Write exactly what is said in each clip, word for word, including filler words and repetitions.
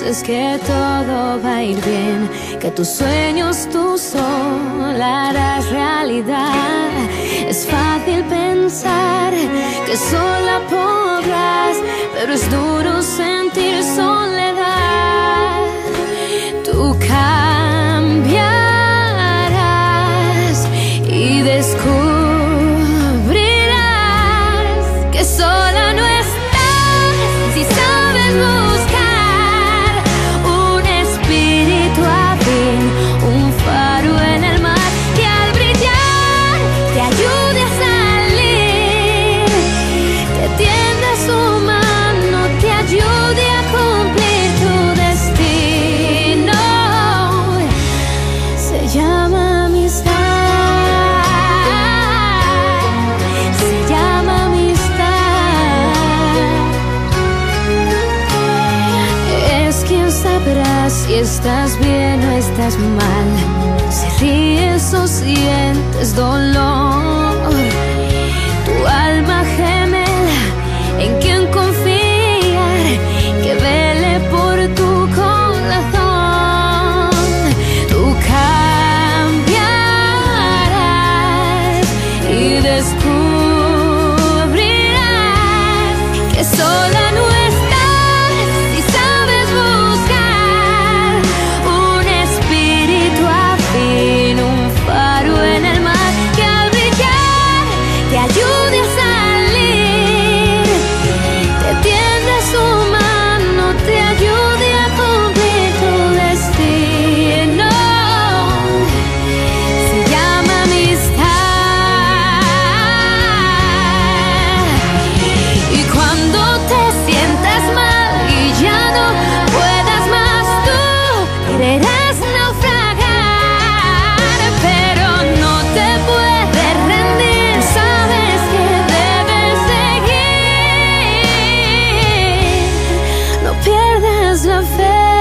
es que todo va a ir bien, que tus sueños tú sola harás realidad. Es fácil pensar que sola podrás, pero es duro sentir soledad. Tú cambiarás y descubrirás que sola no estás si sabes buscar un espíritu afín, un faro en el mar que al brillar te ayude a salir, te tienda su mano, te ayude a cumplir tu destino. Se llama amistad, se llama amistad. Es quien sabrá si estás bien o estás mal, si ríes o sientes dolor. Tu alma gemela en quien confiar, que vele por tu corazón. Tú cambiarás y descubrirás que sola no estás si sabes buscar un espíritu afín, un faro en el mar que al brillar te ayude a salir, te tienda su mano, te ayude a cumplir tu destino. Se llama amistad. Y cuando te sientas mal y ya no puedas más, tú quererás naufragar, pero no te puedes rendir. Sabes que debes seguir, no pierdas la fe,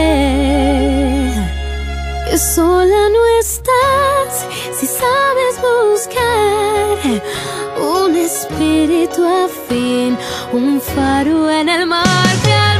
que sola no estás si sabes buscar un espíritu afín, un faro en el mar que